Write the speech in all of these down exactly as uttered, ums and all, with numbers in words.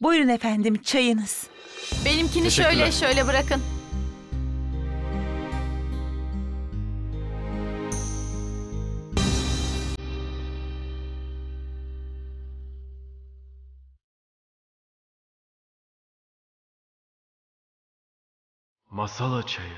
Buyurun efendim, çayınız. Benimkini şöyle şöyle bırakın. Masala çayı.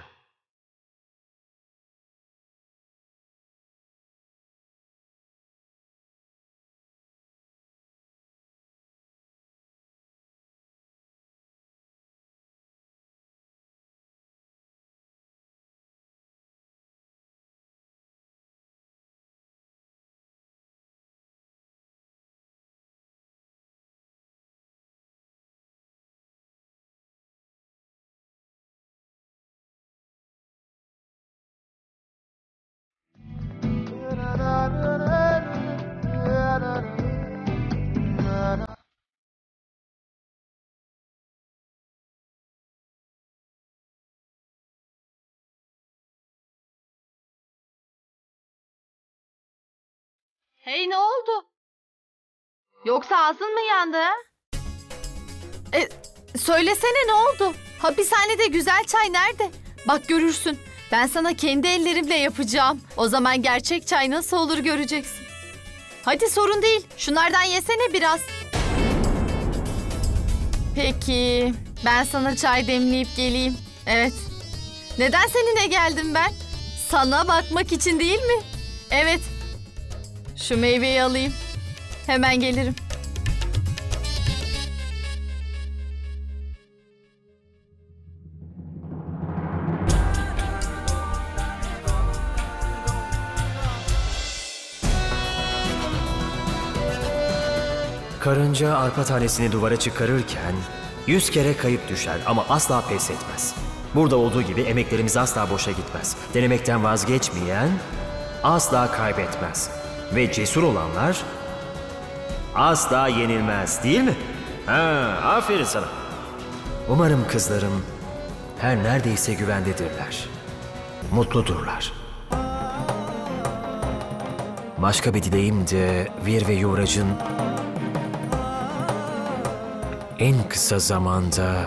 Hey, ne oldu? Yoksa ağzın mı yandı ha? E, söylesene ne oldu? Hapishanede güzel çay nerede? Bak görürsün. Ben sana kendi ellerimle yapacağım. O zaman gerçek çay nasıl olur göreceksin. Hadi sorun değil. Şunlardan yesene biraz. Peki. Ben sana çay demleyip geleyim. Evet. Neden seninle geldim ben? Sana bakmak için değil mi? Evet. Şu meyveyi alayım. Hemen gelirim. Karınca arpa tanesini duvara çıkarırken yüz kere kayıp düşer ama asla pes etmez. Burada olduğu gibi emeklerimiz asla boşa gitmez. Denemekten vazgeçmeyen asla kaybetmez. Ve cesur olanlar asla yenilmez, değil mi? Ha, aferin sana. Umarım kızlarım her neredeyse güvendedirler. Mutludurlar. Başka bir dileğim de Vir ve Yuvraj'ın en kısa zamanda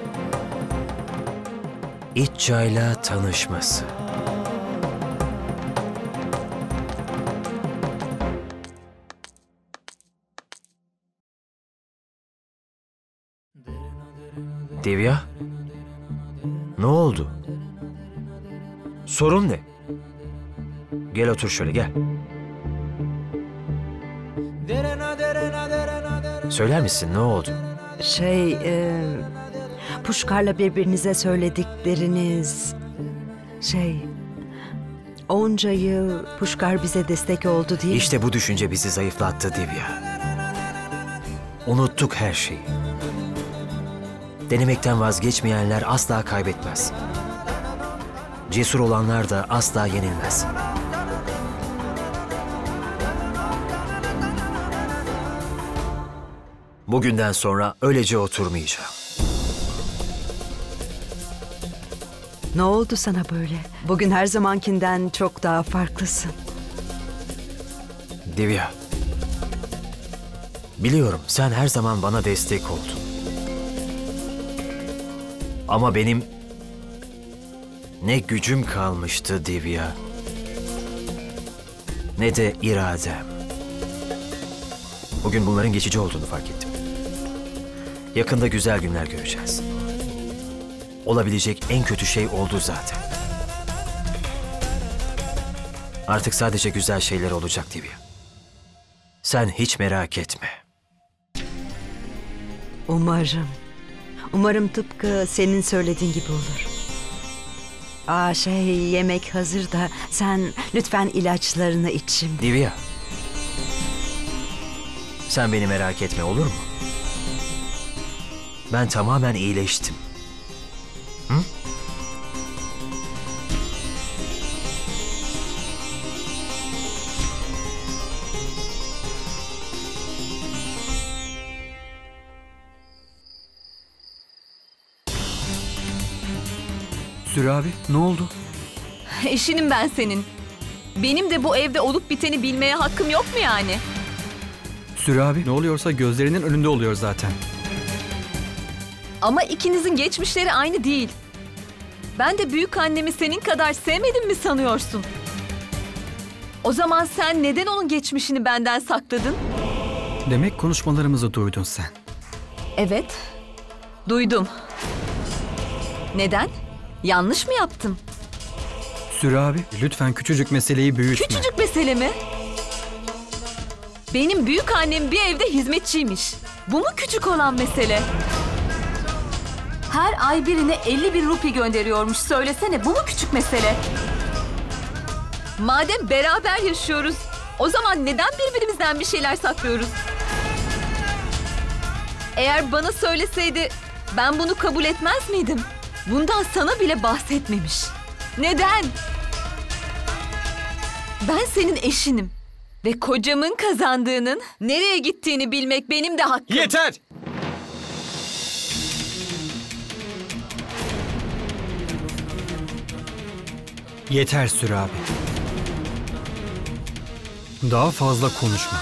İtça'yla tanışması. Divya? Ne oldu? Sorun ne? Gel otur şöyle, gel. Söyler misin ne oldu? Şey, e, Puşkar'la birbirinize söyledikleriniz... Şey, onca yıl Puşkar bize destek oldu diye... İşte bu düşünce bizi zayıflattı Divya. Unuttuk her şeyi. Denemekten vazgeçmeyenler asla kaybetmez. Cesur olanlar da asla yenilmez. Bugünden sonra öylece oturmayacağım. Ne oldu sana böyle? Bugün her zamankinden çok daha farklısın. Divya, biliyorum sen her zaman bana destek oldun. Ama benim ne gücüm kalmıştı Divya, ne de iradem. Bugün bunların geçici olduğunu fark ettim. Yakında güzel günler göreceğiz. Olabilecek en kötü şey oldu zaten. Artık sadece güzel şeyler olacak Divya. Sen hiç merak etme. Umarım. Umarım tıpkı senin söylediğin gibi olur. Aa şey, yemek hazır da sen lütfen ilaçlarını iç şimdi. Divya. Sen beni merak etme, olur mu? Ben tamamen iyileştim. Hı? Sürü abi, ne oldu? Eşinim ben senin. Benim de bu evde olup biteni bilmeye hakkım yok mu yani? Sürü abi, ne oluyorsa gözlerinin önünde oluyor zaten. Ama ikinizin geçmişleri aynı değil. Ben de büyük annemi senin kadar sevmedim mi sanıyorsun? O zaman sen neden onun geçmişini benden sakladın? Demek konuşmalarımızı duydun sen. Evet, duydum. Neden? Yanlış mı yaptım? Sürü abi, lütfen küçücük meseleyi büyütme. Küçücük mesele mi? Benim büyük annem bir evde hizmetçiymiş. Bu mu küçük olan mesele? Her ay birine elli bin rupi gönderiyormuş. Söylesene, bu mu küçük mesele? Madem beraber yaşıyoruz, o zaman neden birbirimizden bir şeyler saklıyoruz? Eğer bana söyleseydi ben bunu kabul etmez miydim? Bundan sana bile bahsetmemiş. Neden? Ben senin eşinim ve kocamın kazandığının nereye gittiğini bilmek benim de hakkım. Yeter! Yeter Sürü abi. Daha fazla konuşma.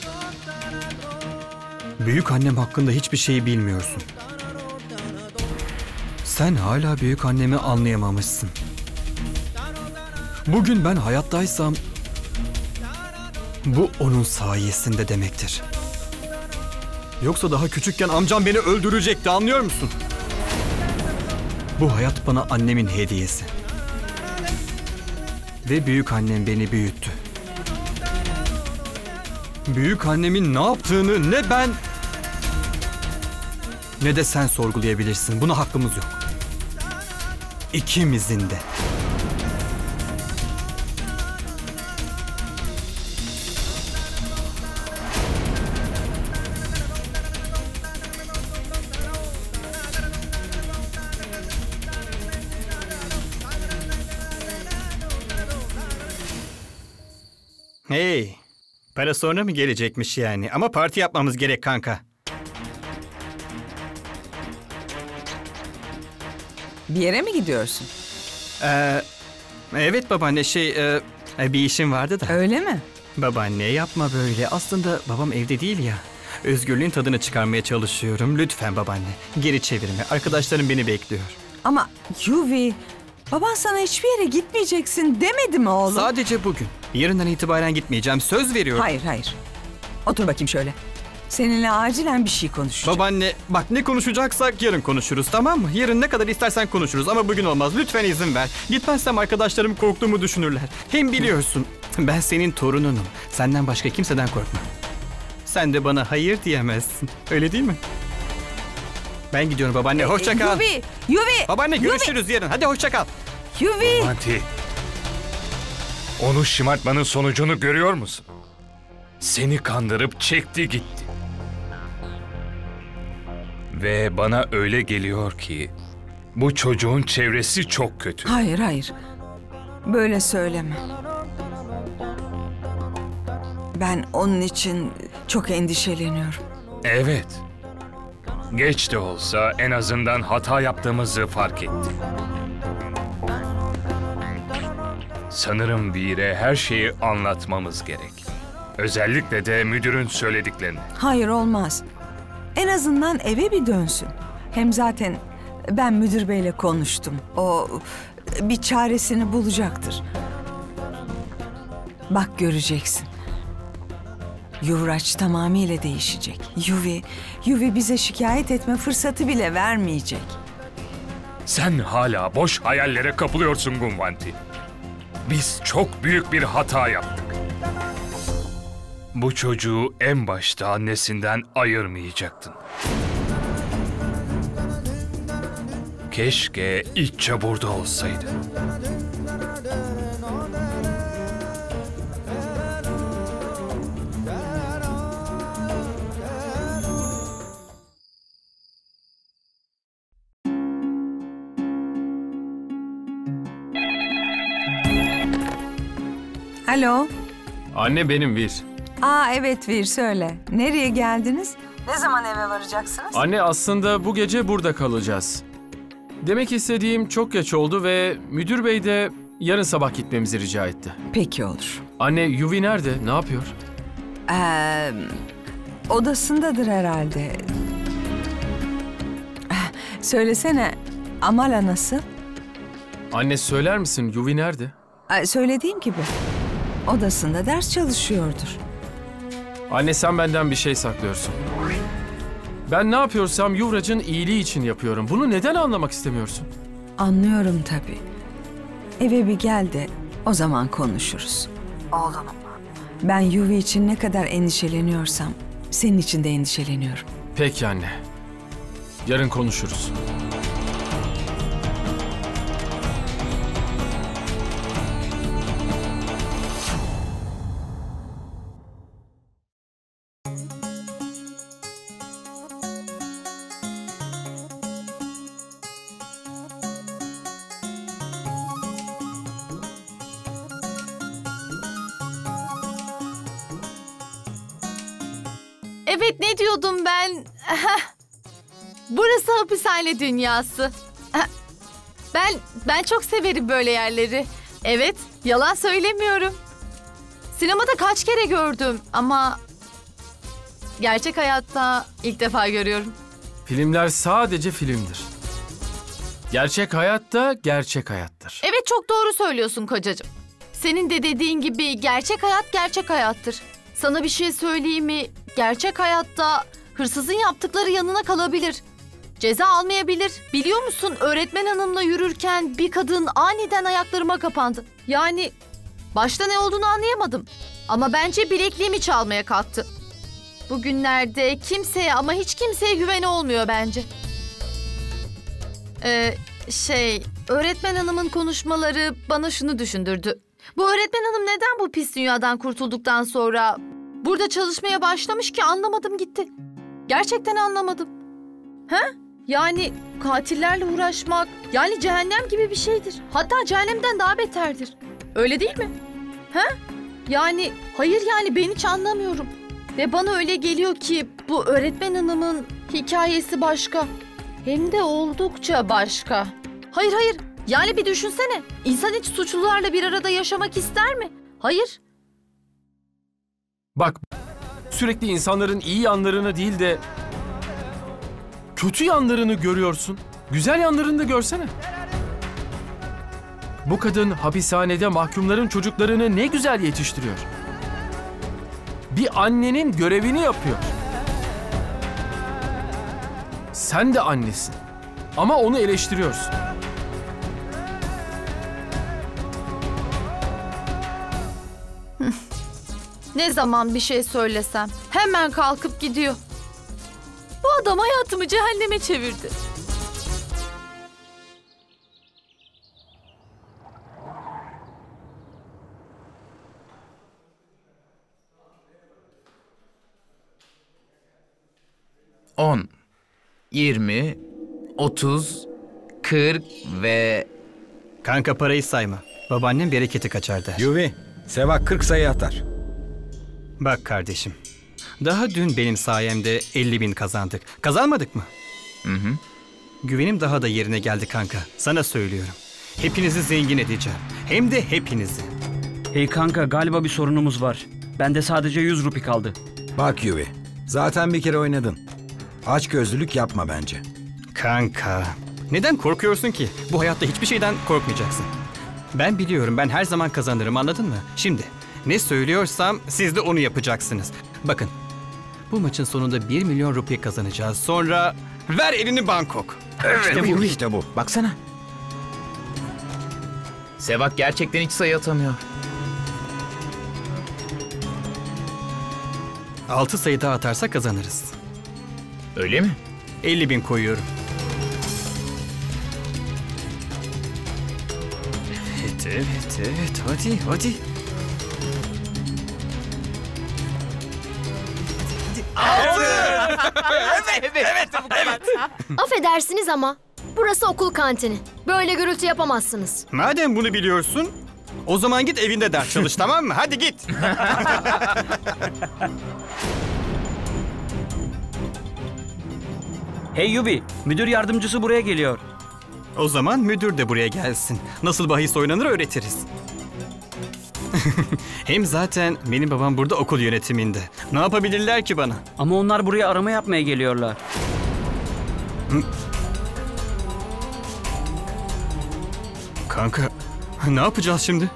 Büyük annem hakkında hiçbir şey bilmiyorsun. Sen hala büyük annemi anlayamamışsın. Bugün ben hayattaysam bu onun sayesinde demektir. Yoksa daha küçükken amcam beni öldürecekti, anlıyor musun? Bu hayat bana annemin hediyesi. Ve büyük annem beni büyüttü. Büyük annemin ne yaptığını ne ben ne de sen sorgulayabilirsin. Buna hakkımız yok. İkimizin de. Hey, para sonra mı gelecekmiş yani? Ama parti yapmamız gerek kanka. Bir yere mi gidiyorsun? Ee, evet babaanne şey, e, bir işim vardı da. Öyle mi? Babaanne yapma böyle. Aslında babam evde değil ya. Özgürlüğün tadını çıkarmaya çalışıyorum. Lütfen babaanne, geri çevirme. Arkadaşlarım beni bekliyor. Ama Yuvi, baban sana hiçbir yere gitmeyeceksin demedi mi oğlum? Sadece bugün. Yarından itibaren gitmeyeceğim. Söz veriyorum. Hayır hayır. Otur bakayım şöyle. Seninle acilen bir şey konuşacağım. Babaanne bak, ne konuşacaksak yarın konuşuruz, tamam mı? Yarın ne kadar istersen konuşuruz ama bugün olmaz. Lütfen izin ver. Gitmezsem arkadaşlarım korktuğumu düşünürler. Hem biliyorsun ben senin torununum. Senden başka kimseden korkmam. Sen de bana hayır diyemezsin. Öyle değil mi? Ben gidiyorum babaanne. Hoşça kal. Yuvi, Yuvi. Babaanne görüşürüz yarın. Hadi hoşça kal. Yuvi. Manti, onu şımartmanın sonucunu görüyor musun? Seni kandırıp çekti gitti. Ve bana öyle geliyor ki bu çocuğun çevresi çok kötü. Hayır hayır. Böyle söyleme. Ben onun için çok endişeleniyorum. Evet. Geç de olsa en azından hata yaptığımızı fark etti. Sanırım Veer'e her şeyi anlatmamız gerek. Özellikle de müdürün söylediklerini. Hayır olmaz. En azından eve bir dönsün. Hem zaten ben müdür beyle konuştum. O bir çaresini bulacaktır. Bak göreceksin. Yuvraç tamamıyla değişecek. Yuvi, Yuvi bize şikayet etme fırsatı bile vermeyecek. Sen hala boş hayallere kapılıyorsun Gunvanti. Biz çok büyük bir hata yaptık. Bu çocuğu en başta annesinden ayırmayacaktın. Keşke İtça burada olsaydı. Alo. Anne benim Vir. Aa evet Vir söyle. Nereye geldiniz? Ne zaman eve varacaksınız? Anne aslında bu gece burada kalacağız. Demek istediğim çok geç oldu ve müdür bey de yarın sabah gitmemizi rica etti. Peki olur. Anne Yuvi nerede? Ne yapıyor? Ee, odasındadır herhalde. Söylesene, Amala nasıl? Anne söyler misin Yuvi nerede? Ay, söylediğim gibi. Odasında ders çalışıyordur. Anne sen benden bir şey saklıyorsun. Ben ne yapıyorsam Yuvrac'ın iyiliği için yapıyorum. Bunu neden anlamak istemiyorsun? Anlıyorum tabii. Eve bir gel de o zaman konuşuruz. Oğlum. Ben Yuvi için ne kadar endişeleniyorsam senin için de endişeleniyorum. Peki anne. Yarın konuşuruz. Evet, ne diyordum ben? Burası hapishane dünyası. Ben ben çok severim böyle yerleri. Evet, yalan söylemiyorum. Sinemada kaç kere gördüm ama gerçek hayatta ilk defa görüyorum. Filmler sadece filmdir. Gerçek hayat da gerçek hayattır. Evet, çok doğru söylüyorsun kocacığım. Senin de dediğin gibi gerçek hayat gerçek hayattır. Sana bir şey söyleyeyim mi? Gerçek hayatta hırsızın yaptıkları yanına kalabilir. Ceza almayabilir. Biliyor musun, öğretmen hanımla yürürken bir kadın aniden ayaklarıma kapandı. Yani başta ne olduğunu anlayamadım. Ama bence bilekliğimi çalmaya kalktı. Bugünlerde kimseye ama hiç kimseye güven olmuyor bence. Ee, şey, öğretmen hanımın konuşmaları bana şunu düşündürdü. Bu öğretmen hanım neden bu pis dünyadan kurtulduktan sonra burada çalışmaya başlamış ki anlamadım gitti. Gerçekten anlamadım. He? Yani katillerle uğraşmak, yani cehennem gibi bir şeydir. Hatta cehennemden daha beterdir. Öyle değil mi? He? Yani hayır, yani ben hiç anlamıyorum. Ve bana öyle geliyor ki bu öğretmen hanımın hikayesi başka. Hem de oldukça başka. Hayır hayır, yani bir düşünsene. İnsan hiç suçlularla bir arada yaşamak ister mi? Hayır. Bak, sürekli insanların iyi yanlarını değil de kötü yanlarını görüyorsun. Güzel yanlarını da görsene. Bu kadın hapishanede mahkumların çocuklarını ne güzel yetiştiriyor. Bir annenin görevini yapıyor. Sen de annesin. Ama onu eleştiriyorsun. Ne zaman bir şey söylesem hemen kalkıp gidiyor. Bu adam hayatımı cehenneme çevirdi. On, yirmi, otuz, kırk ve... Kanka parayı sayma. Babaannem bereketi kaçar der. Yuvi, Sevak kırk sayı atar. Bak kardeşim. Daha dün benim sayemde elli bin kazandık. Kazanmadık mı? Hı hı. Güvenim daha da yerine geldi kanka. Sana söylüyorum. Hepinizi zengin edeceğim. Hem de hepinizi. Hey kanka, galiba bir sorunumuz var. Bende sadece yüz rupi kaldı. Bak Yuvi, zaten bir kere oynadın. Açgözlülük yapma bence. Kanka, neden korkuyorsun ki? Bu hayatta hiçbir şeyden korkmayacaksın. Ben biliyorum, ben her zaman kazanırım, anladın mı? Şimdi ne söylüyorsam siz de onu yapacaksınız. Bakın, bu maçın sonunda bir milyon rupiye kazanacağız. Sonra ver elini Bangkok. İşte bu, işte bu. Baksana. Sevak gerçekten hiç sayı atamıyor. Altı sayı daha atarsa kazanırız. Öyle mi? elli bin koyuyorum. Evet, evet, evet. Hadi, hadi. Affedersiniz ama burası okul kantini. Böyle gürültü yapamazsınız. Madem bunu biliyorsun, o zaman git evinde ders çalış, tamam mı? Hadi git. Hey Yubi, müdür yardımcısı buraya geliyor. O zaman müdür de buraya gelsin. Nasıl bahis oynanır öğretiriz. Hem zaten benim babam burada okul yönetiminde. Ne yapabilirler ki bana? Ama onlar buraya arama yapmaya geliyorlar. Kanka, ne yapacağız şimdi?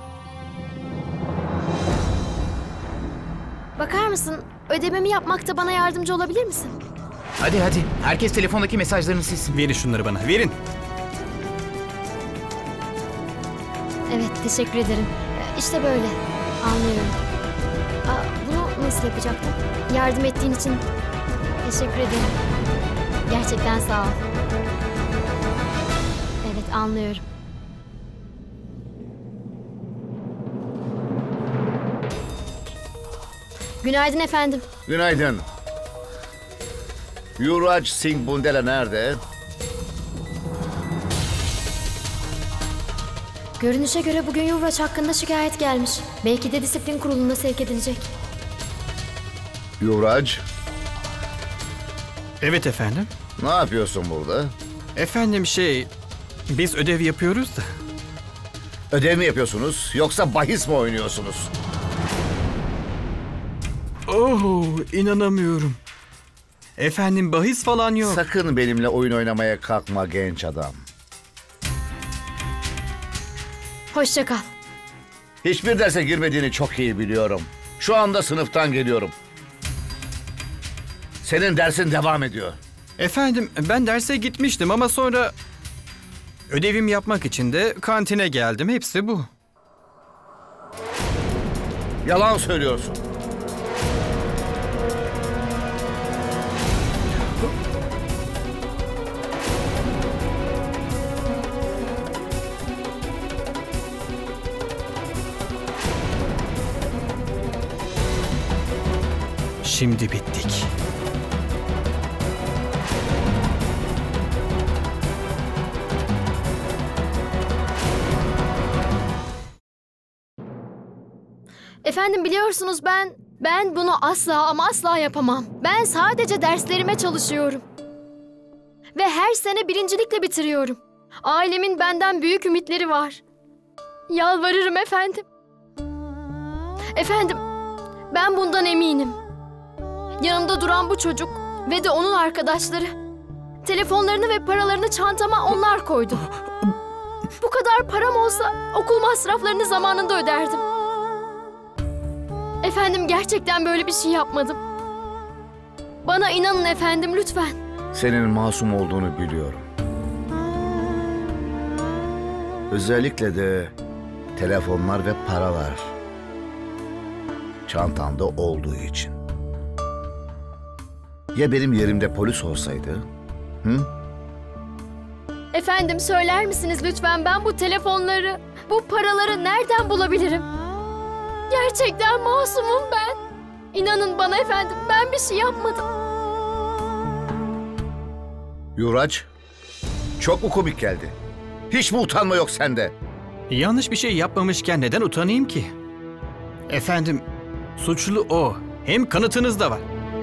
Bakar mısın? Ödememi yapmakta bana yardımcı olabilir misin? Hadi hadi. Herkes telefondaki mesajlarını silsin. Verin şunları bana, verin. Evet, teşekkür ederim. Ee, İşte böyle. Anlıyorum. Aa, bunu nasıl yapacaktım? Yardım ettiğin için teşekkür ederim. Gerçekten sağ ol. Evet, anlıyorum. Günaydın efendim. Günaydın. Yuvraj Singh Bundela nerede? Görünüşe göre bugün Yuvraj hakkında şikayet gelmiş. Belki de disiplin kuruluna sevk edilecek. Yuvraj, Evet efendim. ne yapıyorsun burada? Efendim şey, biz ödev yapıyoruz da. Ödev mi yapıyorsunuz yoksa bahis mi oynuyorsunuz? Oh, inanamıyorum. Efendim bahis falan yok. Sakın benimle oyun oynamaya kalkma genç adam. Hoşça kal. Hiçbir derse girmediğini çok iyi biliyorum. Şu anda sınıftan geliyorum. Senin dersin devam ediyor. Efendim ben derse gitmiştim ama sonra ödevimi yapmak için de kantine geldim. Hepsi bu. Yalan söylüyorsun. Şimdi bittik. Efendim biliyorsunuz ben, ben bunu asla ama asla yapamam. Ben sadece derslerime çalışıyorum. Ve her sene birincilikle bitiriyorum. Ailemin benden büyük ümitleri var. Yalvarırım efendim. Efendim, ben bundan eminim. Yanımda duran bu çocuk ve de onun arkadaşları telefonlarını ve paralarını çantama onlar koydu. Bu kadar param olsa okul masraflarını zamanında öderdim. Efendim gerçekten böyle bir şey yapmadım. Bana inanın efendim lütfen. Senin masum olduğunu biliyorum. Özellikle de telefonlar ve paralar çantanda olduğu için. Ya benim yerimde polis olsaydı? Hı? Efendim söyler misiniz lütfen ben bu telefonları, bu paraları nereden bulabilirim? Gerçekten masumum ben. İnanın bana efendim ben bir şey yapmadım. Yuvraj, çok mu komik geldi? Hiç mi utanma yok sende? Yanlış bir şey yapmamışken neden utanayım ki? Efendim, suçlu o. Hem kanıtınız da var.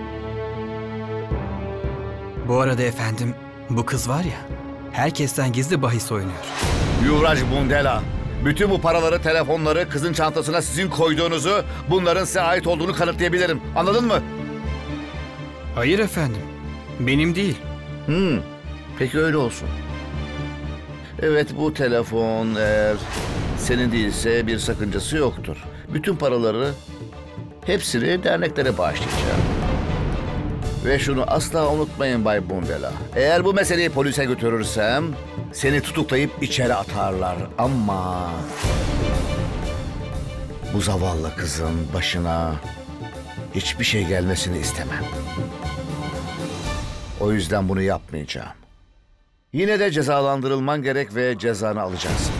Bu arada efendim, bu kız var ya, herkesten gizli bahis oynuyor. Yuvraj Bundela, bütün bu paraları, telefonları kızın çantasına sizin koyduğunuzu, bunların size ait olduğunu kanıtlayabilirim. Anladın mı? Hayır efendim, benim değil. Hmm, peki öyle olsun. Evet, bu telefon eğer senin değilse bir sakıncası yoktur. Bütün paraları, hepsini derneklere bağışlayacağım. Ve şunu asla unutmayın Bay Bundela. Eğer bu meseleyi polise götürürsem seni tutuklayıp içeri atarlar. Ama bu zavallı kızın başına hiçbir şey gelmesini istemem. O yüzden bunu yapmayacağım. Yine de cezalandırılman gerek ve cezanı alacaksın.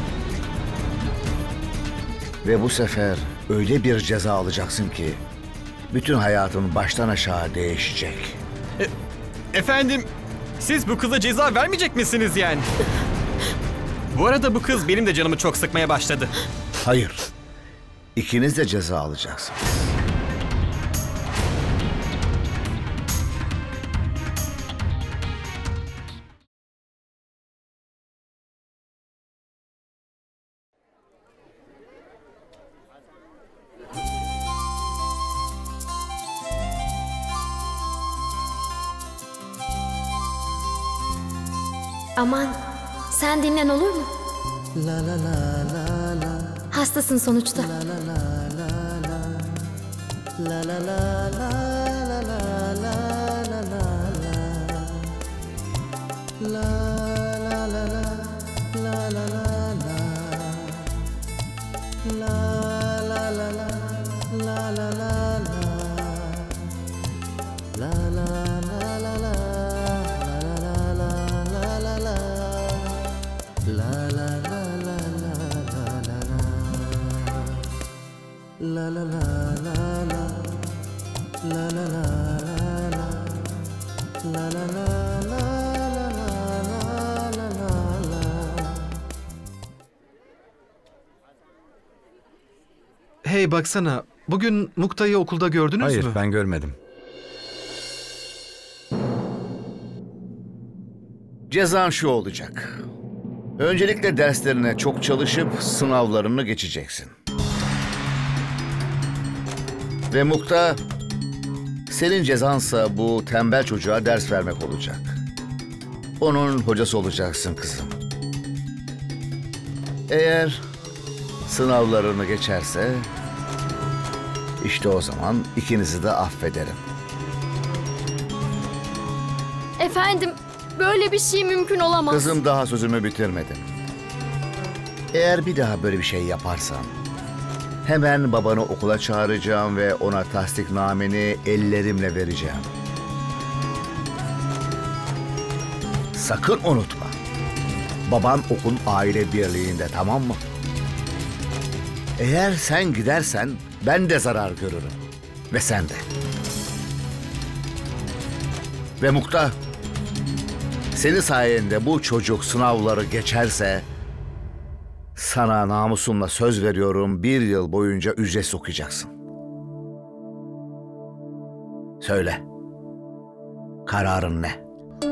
Ve bu sefer öyle bir ceza alacaksın ki bütün hayatın baştan aşağı değişecek. E, efendim, siz bu kıza ceza vermeyecek misiniz yani? Bu arada bu kız benim de canımı çok sıkmaya başladı. Hayır. İkiniz de ceza alacaksınız. Aman sen dinlen olur mu? Hastasın sonuçta. Hey baksana, bugün Mukta'yı okulda gördünüz Hayır, mü? Hayır, ben görmedim. Cezan şu olacak. Öncelikle derslerine çok çalışıp sınavlarını geçeceksin. Ve Mukta, senin cezansa bu tembel çocuğa ders vermek olacak. Onun hocası olacaksın kızım. Eğer sınavlarını geçerse, işte o zaman ikinizi de affederim. Efendim, böyle bir şey mümkün olamaz. Kızım, daha sözümü bitirmedim. Eğer bir daha böyle bir şey yaparsan, hemen babanı okula çağıracağım ve ona tasdiknameni ellerimle vereceğim. Sakın unutma. Baban okul aile birliğinde, tamam mı? Eğer sen gidersen ben de zarar görürüm. Ve sen de. Ve Mukta, senin sayende bu çocuk sınavları geçerse sana namusumla söz veriyorum, bir yıl boyunca ücretsiz okuyacaksın. Söyle. Kararın ne?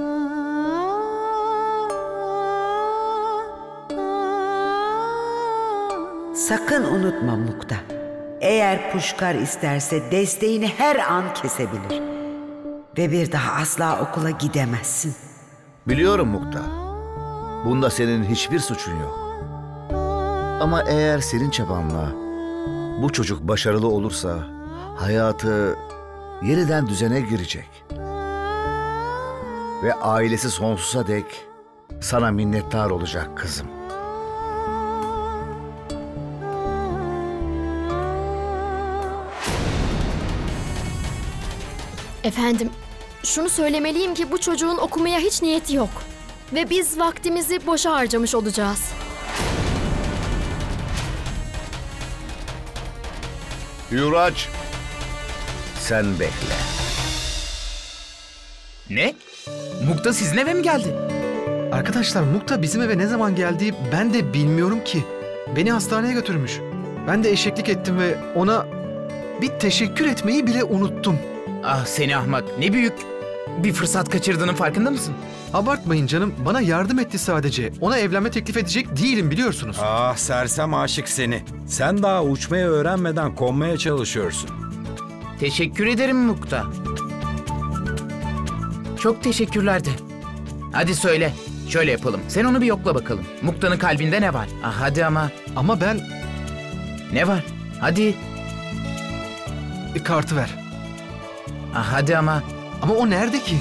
Sakın unutma Mukta. Eğer Puşkar isterse desteğini her an kesebilir. Ve bir daha asla okula gidemezsin. Biliyorum Mukta. Bunda senin hiçbir suçun yok. Ama eğer senin çabanla bu çocuk başarılı olursa hayatı yeniden düzene girecek. Ve ailesi sonsuza dek sana minnettar olacak kızım. Efendim, şunu söylemeliyim ki bu çocuğun okumaya hiç niyeti yok. Ve biz vaktimizi boşa harcamış olacağız. Yuraç, sen bekle. Ne? Mukta sizin eve mi geldi? Arkadaşlar, Mukta bizim eve ne zaman geldiği ben de bilmiyorum ki. Beni hastaneye götürmüş. Ben de eşeklik ettim ve ona bir teşekkür etmeyi bile unuttum. Ah seni ahmak, ne büyük bir fırsat kaçırdığının farkında mısın? Abartmayın canım, bana yardım etti sadece. Ona evlenme teklif edecek değilim, biliyorsunuz. Ah sersem aşık seni. Sen daha uçmayı öğrenmeden konmaya çalışıyorsun. Teşekkür ederim Mukta. Çok teşekkürler de. Hadi söyle, şöyle yapalım. Sen onu bir yokla bakalım. Mukta'nın kalbinde ne var? Ah hadi ama. Ama ben... Ne var? Hadi. Bir kartı ver. Ah hadi ama. Ama o nerede ki?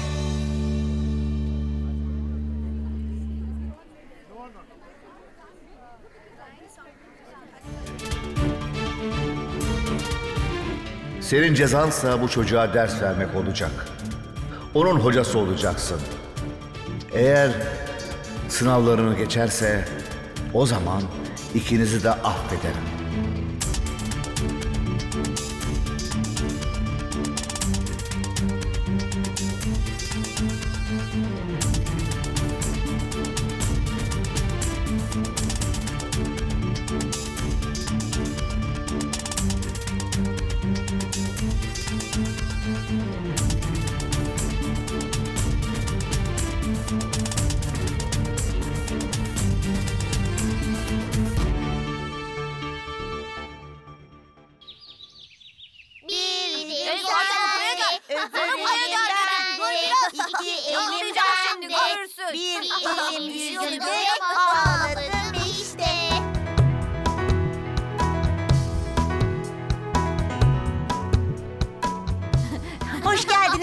Senin cezansa bu çocuğa ders vermek olacak. Onun hocası olacaksın. Eğer sınavlarını geçerse o zaman ikinizi de affederim. Bir elim yüzüme ağladım işte.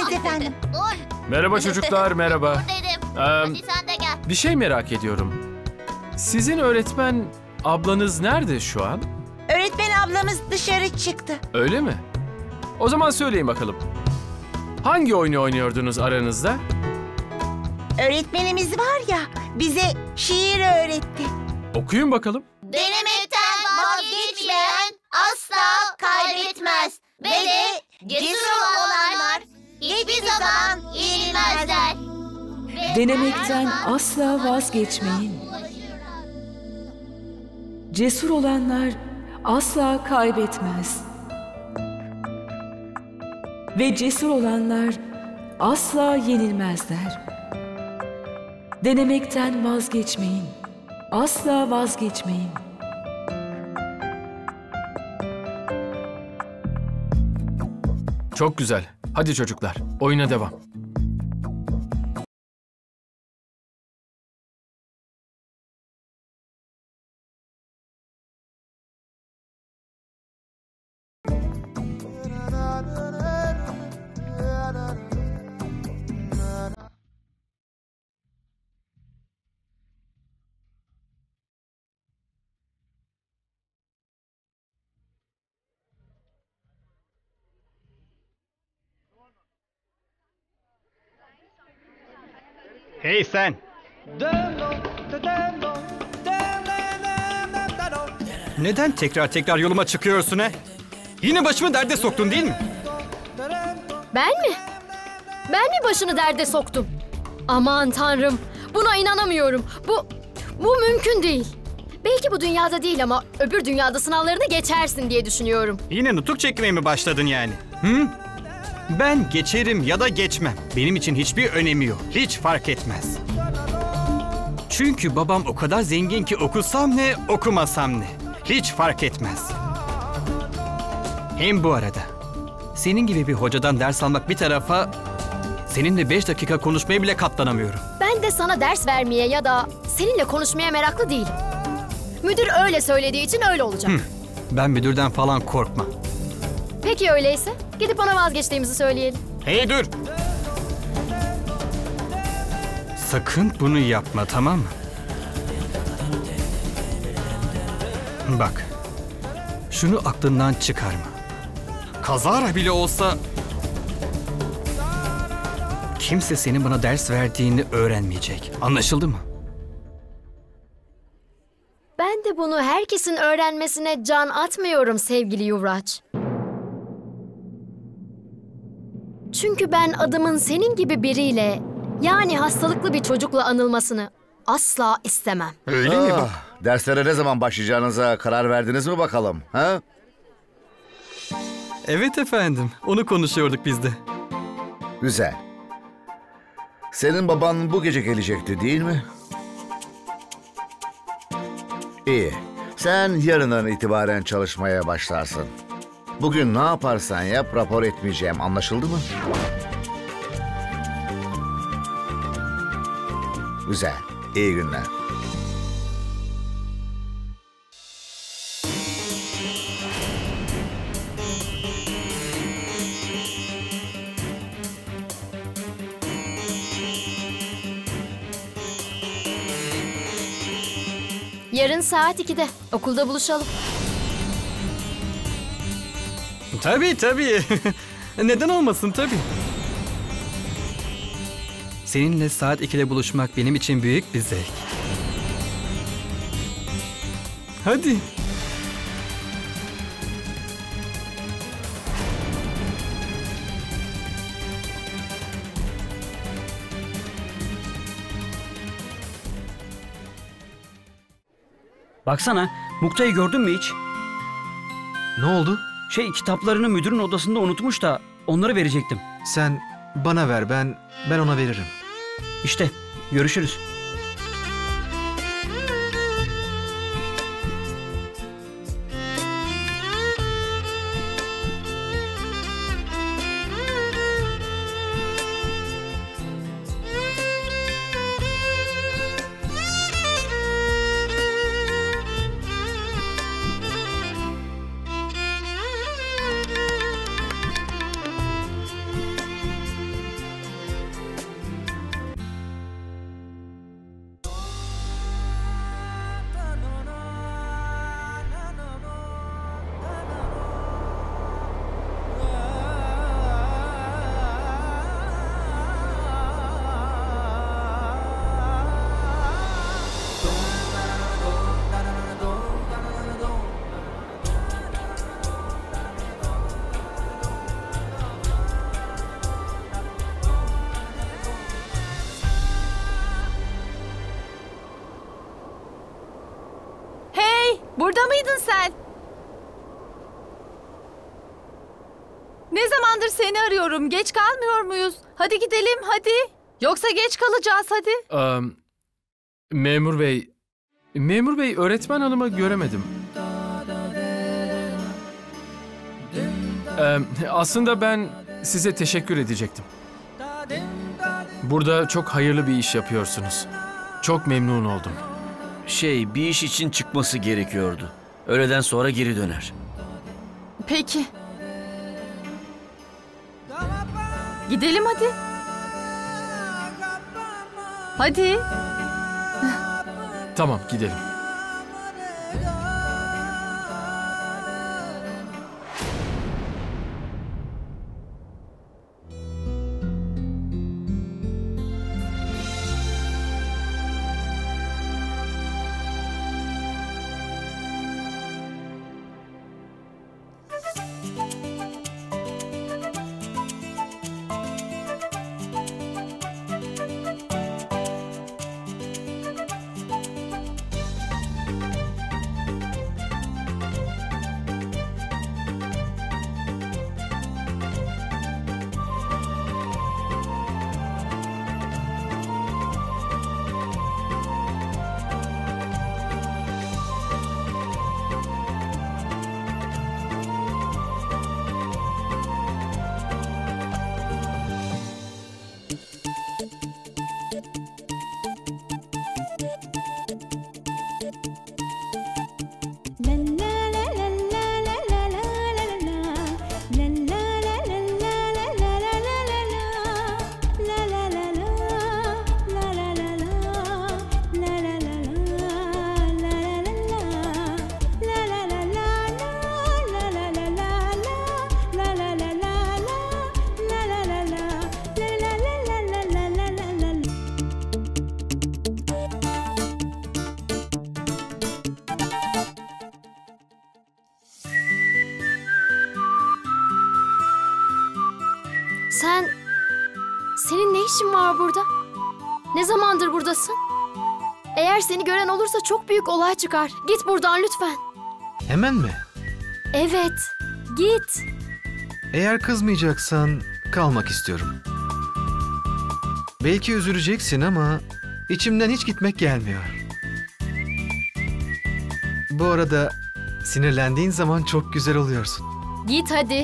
Evet efendim. Merhaba çocuklar, merhaba. Ee, Hadi sen de gel. bir şey merak ediyorum. Sizin öğretmen ablanız nerede şu an? Öğretmen ablamız dışarı çıktı. Öyle mi? O zaman söyleyin bakalım. Hangi oyunu oynuyordunuz aranızda? Öğretmenimiz var ya, bize şiir öğretti. Okuyun bakalım. Denemekten vazgeçmeyen asla kaybetmez. Ve de cesur olanlar hiçbir zaman yenilmezler. Denemekten asla vazgeçmeyin. Cesur olanlar asla kaybetmez. Ve cesur olanlar asla yenilmezler. Denemekten vazgeçmeyin. Asla vazgeçmeyin. Çok güzel. Hadi çocuklar, oyuna devam. Hey sen! Neden tekrar tekrar yoluma çıkıyorsun he? Yine başımı derde soktun değil mi? Ben mi? Ben mi başını derde soktum? Aman tanrım, buna inanamıyorum. Bu, bu mümkün değil. Belki bu dünyada değil ama öbür dünyada sınavlarını geçersin diye düşünüyorum. Yine nutuk çekmeye mi başladın yani? Hı? Ben geçerim ya da geçmem. Benim için hiçbir önemi yok. Hiç fark etmez. Çünkü babam o kadar zengin ki okusam ne, okumasam ne. Hiç fark etmez. Hem bu arada senin gibi bir hocadan ders almak bir tarafa, seninle beş dakika konuşmaya bile katlanamıyorum. Ben de sana ders vermeye ya da seninle konuşmaya meraklı değilim. Müdür öyle söylediği için öyle olacak. Hı. Ben müdürden falan korkmam. Peki öyleyse gidip ona vazgeçtiğimizi söyleyelim. Hey dur! Sakın bunu yapma, tamam mı? Bak, şunu aklından çıkarma. Kazara bile olsa kimse senin bana ders verdiğini öğrenmeyecek. Anlaşıldı mı? Ben de bunu herkesin öğrenmesine can atmıyorum sevgili Yuvraç. Çünkü ben adımın senin gibi biriyle, yani hastalıklı bir çocukla anılmasını asla istemem. Öyle mi? Derslere ne zaman başlayacağınıza karar verdiniz mi bakalım? Ha? Evet efendim, onu konuşuyorduk biz de. Güzel. Senin baban bu gece gelecekti değil mi? İyi. Sen yarından itibaren çalışmaya başlarsın. Bugün ne yaparsan yap rapor etmeyeceğim. Anlaşıldı mı? Güzel. İyi günler. Yarın saat ikide okulda buluşalım. Tabii tabii. Neden olmasın tabii. Seninle saat ikide buluşmak benim için büyük bir zevk. Hadi. Baksana, Mukta'yı gördün mü hiç? Ne oldu? Şey, kitaplarını müdürün odasında unutmuş da onları verecektim. Sen bana ver, ben ben ona veririm. İşte, görüşürüz. Burada mıydın sen? Ne zamandır seni arıyorum. Geç kalmıyor muyuz? Hadi gidelim hadi. Yoksa geç kalacağız hadi. Ee, memur bey, memur bey öğretmen hanımı göremedim. Ee, aslında ben size teşekkür edecektim. Burada çok hayırlı bir iş yapıyorsunuz. Çok memnun oldum. Şey, bir iş için çıkması gerekiyordu. Öğleden sonra geri döner. Peki. Gidelim hadi. Hadi. Tamam, gidelim. Sen... Senin ne işin var burada? Ne zamandır buradasın? Eğer seni gören olursa çok büyük olay çıkar. Git buradan lütfen. Hemen mi? Evet, git. Eğer kızmayacaksan kalmak istiyorum. Belki üzüleceksin ama içimden hiç gitmek gelmiyor. Bu arada sinirlendiğin zaman çok güzel oluyorsun. Git hadi.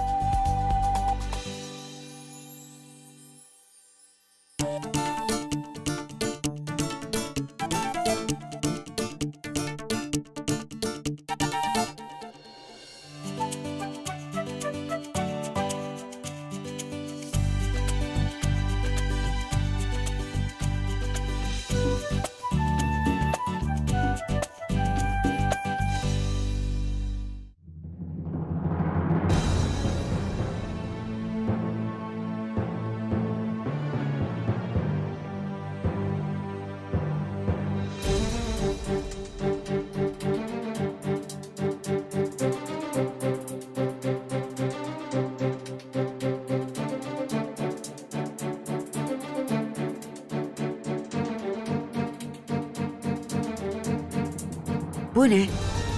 Bu ne?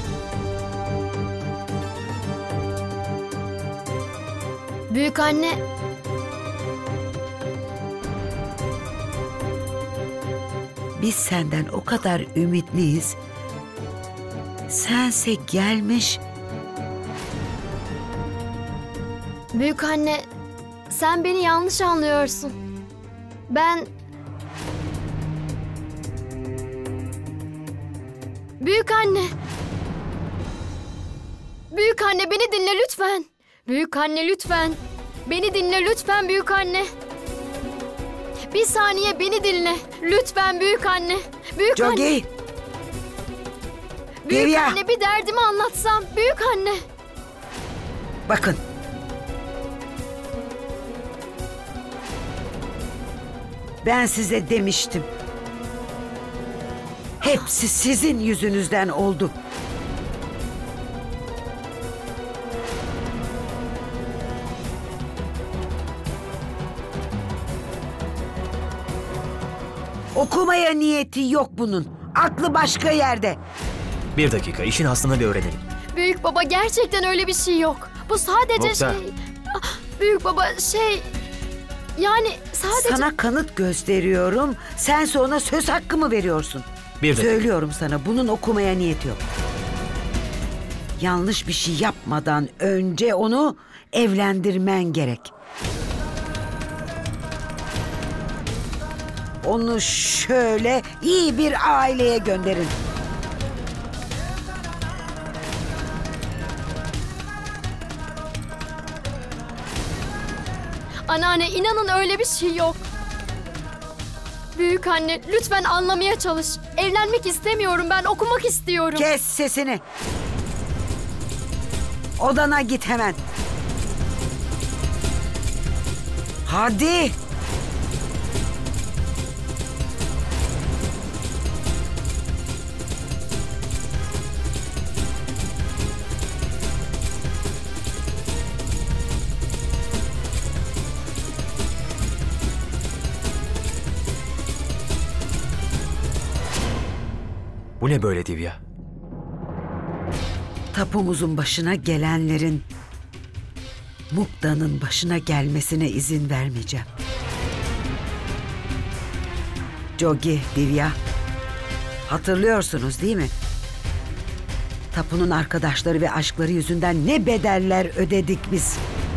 Büyük anne... Biz senden o kadar ümitliyiz. Sense gelmiş. Büyük anne, sen beni yanlış anlıyorsun. Ben... Büyük anne. Büyük anne beni dinle lütfen. Büyük anne lütfen. Beni dinle lütfen büyük anne. Bir saniye beni dinle. Lütfen büyük anne. Büyük Jogi. anne. Büyük Devya. anne bir derdimi anlatsam. Büyük anne. Bakın. Ben size demiştim. Hepsi sizin yüzünüzden oldu. Okumaya niyeti yok bunun. Aklı başka yerde. Bir dakika, işin aslını bir öğrenelim. Büyük baba, gerçekten öyle bir şey yok. Bu sadece Nokta. şey... Ah, Büyük baba şey... Yani sadece... Sana kanıt gösteriyorum. Sense ona söz hakkı mı veriyorsun? Bir dakika. Söylüyorum sana, bunun okumaya niyeti yok. Yanlış bir şey yapmadan önce onu evlendirmen gerek. Onu şöyle iyi bir aileye gönderin. Anneanne, inanın öyle bir şey yok. Büyük anne, lütfen anlamaya çalış. Evlenmek istemiyorum, ben okumak istiyorum. Kes sesini. Odana git hemen. Hadi. Bu ne böyle Divya? Tapumuzun başına gelenlerin Mukta'nın başına gelmesine izin vermeyeceğim. Jogi, Divya, hatırlıyorsunuz değil mi? Tapu'nun arkadaşları ve aşkları yüzünden ne bedeller ödedik biz.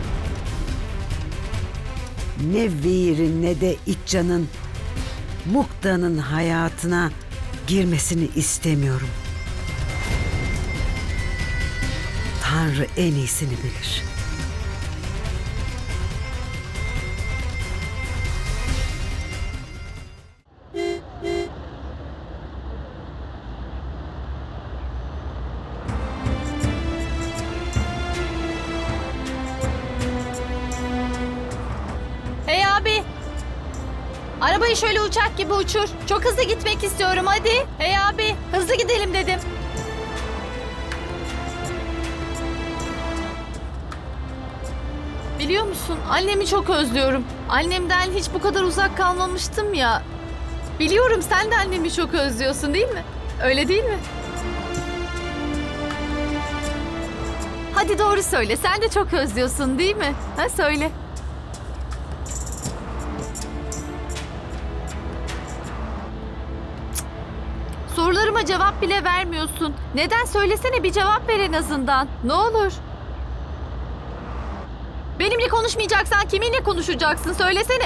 Ne Veer'in ne de İccan'ın Mukta'nın hayatına girmesini istemiyorum. Tanrı en iyisini bilir. Hey abi. Arabayı şöyle uçak gibi uçur. Çok hızlı gitmek istiyorum, hadi. Hey abi, hızlı gidelim dedim. Biliyor musun, annemi çok özlüyorum. Annemden hiç bu kadar uzak kalmamıştım ya. Biliyorum sen de annemi çok özlüyorsun değil mi? Öyle değil mi? Hadi doğru söyle, sen de çok özlüyorsun değil mi? Ha, söyle. Sorularıma cevap bile vermiyorsun. Neden, söylesene, bir cevap ver en azından. Ne olur. Benimle konuşmayacaksan kiminle konuşacaksın, söylesene.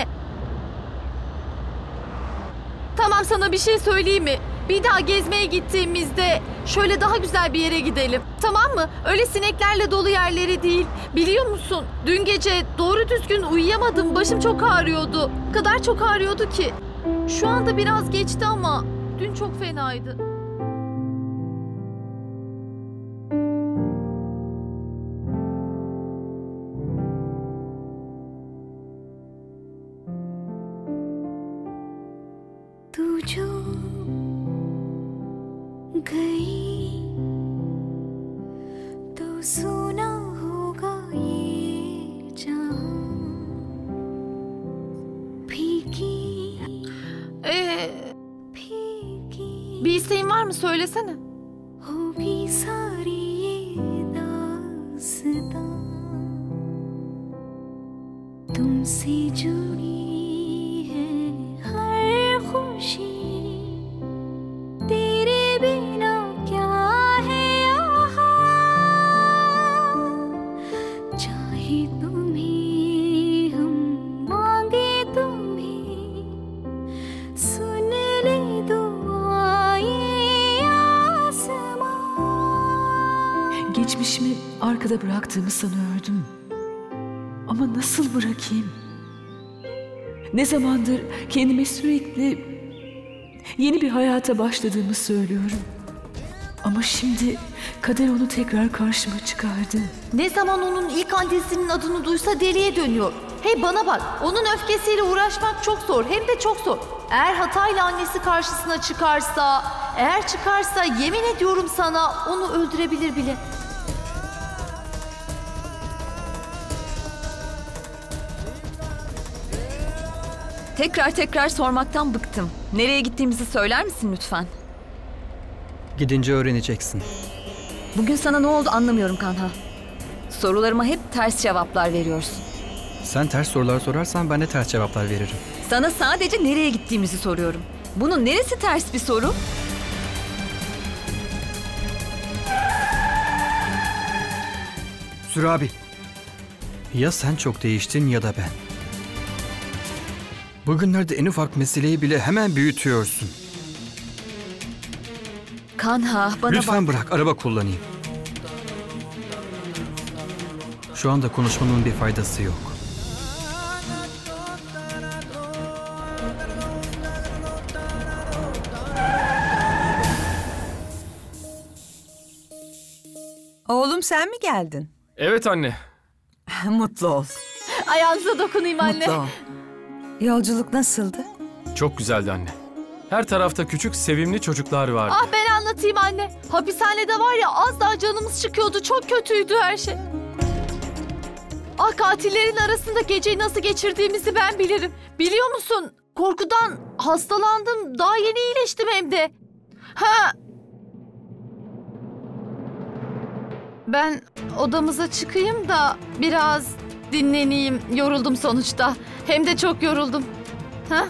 Tamam, sana bir şey söyleyeyim mi? Bir daha gezmeye gittiğimizde şöyle daha güzel bir yere gidelim. Tamam mı? Öyle sineklerle dolu yerleri değil. Biliyor musun? Dün gece doğru düzgün uyuyamadım. Başım çok ağrıyordu. O kadar çok ağrıyordu ki. Şu anda biraz geçti ama dün çok fenaydı. तू जो गई तो सुना होगा ये जहां फीकी Ee, bir isteğin var mı? Söylesene. होगी सारी ये दास्तां तुमसे जुड़ी है हर खुशी तेरे बिना क्या है यहाँ चाहे तुम्हें हम मांगे तुम्हें सुन ले दुआएं आसमां. Geçmişimi arkada bıraktığımı sanıyordum. Ama nasıl bırakayım? Ne zamandır kendime sürekli yeni bir hayata başladığımı söylüyorum. Ama şimdi kader onu tekrar karşıma çıkardı. Ne zaman onun ilk annesinin adını duysa deliye dönüyor. Hey bana bak, onun öfkesiyle uğraşmak çok zor, hem de çok zor. Eğer hatayla annesi karşısına çıkarsa, eğer çıkarsa yemin ediyorum sana onu öldürebilir bile. Tekrar tekrar sormaktan bıktım. Nereye gittiğimizi söyler misin lütfen? Gidince öğreneceksin. Bugün sana ne oldu anlamıyorum Kanha. Sorularıma hep ters cevaplar veriyorsun. Sen ters sorular sorarsan ben de ters cevaplar veririm. Sana sadece nereye gittiğimizi soruyorum. Bunun neresi ters bir soru? Sür abi. Ya sen çok değiştin ya da ben. Bugünlerde en ufak meseleyi bile hemen büyütüyorsun. Kanha bana Lütfen bak. bırak, araba kullanayım. Şu anda konuşmanın bir faydası yok. Oğlum sen mi geldin? Evet anne. Mutlu ol. Ayağınıza dokunayım anne. Mutlu ol. Yolculuk nasıldı? Çok güzeldi anne. Her tarafta küçük sevimli çocuklar vardı. Ah ben anlatayım anne. Hapishanede var ya az daha canımız çıkıyordu. Çok kötüydü her şey. Ah katillerin arasında geceyi nasıl geçirdiğimizi ben bilirim. Biliyor musun? Korkudan hastalandım. Daha yeni iyileştim hem de. Ha. Ben odamıza çıkayım da biraz dinleneyim. Yoruldum sonuçta. Hem de çok yoruldum. Ha?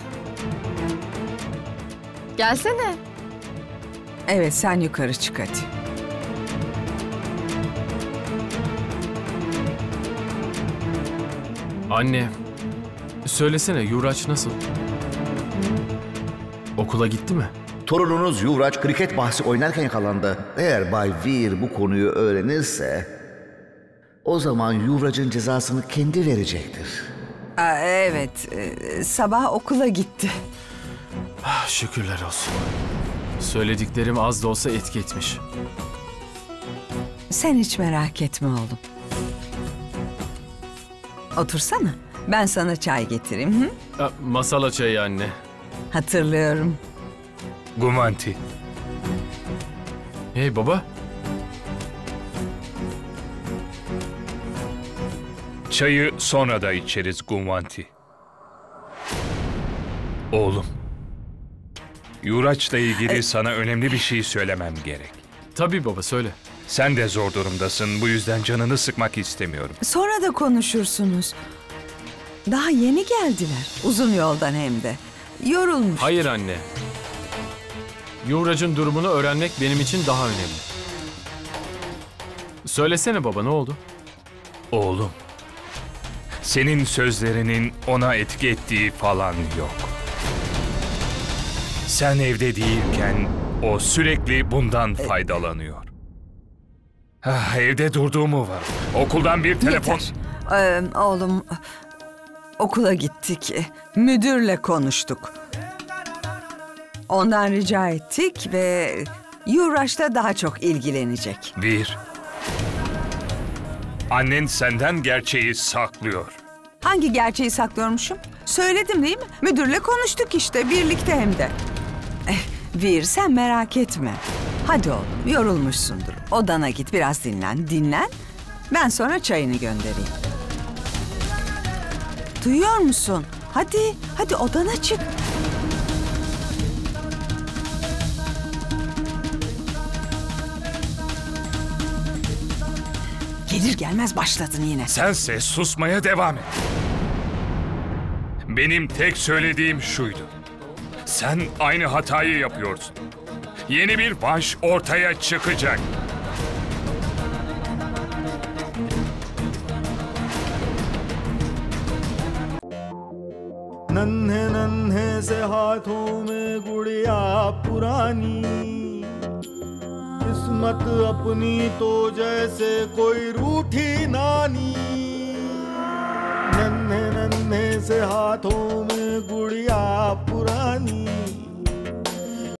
Gelsene. Evet sen yukarı çık hadi. Anne, söylesene Yuvraç nasıl? Okula gitti mi? Torununuz Yuvraç kriket bahsi oynarken yakalandı. Eğer Bay Veer bu konuyu öğrenirse o zaman Yuvraç'ın cezasını kendi verecektir. Aa, evet e, sabah okula gitti. Ah, şükürler olsun. Söylediklerim az da olsa etki etmiş. Sen hiç merak etme oğlum. Otursana. Ben sana çay getireyim. Hı? Ah, masala çayı anne. Hatırlıyorum. Gumanti. Hey baba. Çayı sonra da içeriz Gumanti. Oğlum. Yuraç'la ilgili sana önemli bir şey söylemem gerek. Tabii baba söyle. Sen de zor durumdasın. Bu yüzden canını sıkmak istemiyorum. Sonra da konuşursunuz. Daha yeni geldiler. Uzun yoldan hem de. Yorulmuş. Hayır anne. Yuvraç'ın durumunu öğrenmek benim için daha önemli. Söylesene baba ne oldu? Oğlum. Senin sözlerinin ona etki ettiği falan yok. Sen evde değilken o sürekli bundan faydalanıyor. Ah, evde durduğumu var. Okuldan bir telefon. Yeter. Ee, oğlum okula gittik. Müdürle konuştuk. Ondan rica ettik ve Yuvraç'ta daha çok ilgilenecek. Bir. Annen senden gerçeği saklıyor. Hangi gerçeği saklıyormuşum? Söyledim değil mi? Müdürle konuştuk işte birlikte hem de. Eh, Vir sen merak etme. Hadi oğlum yorulmuşsundur. Odana git biraz dinlen. Dinlen. Ben sonra çayını göndereyim. Duyuyor musun? Hadi, hadi odana çık. Gelir gelmez başladın yine. Sense susmaya devam et. Benim tek söylediğim şuydu. Sen aynı hatayı yapıyorsun. Yeni bir Vanş ortaya çıkacak. नन्हे नन्हे से हाथों में गुड़िया पुरानी किस्मत अपनी तो जैसे कोई रूठी नानी नन्हे नन्हे से हाथों में गुड़िया पुरानी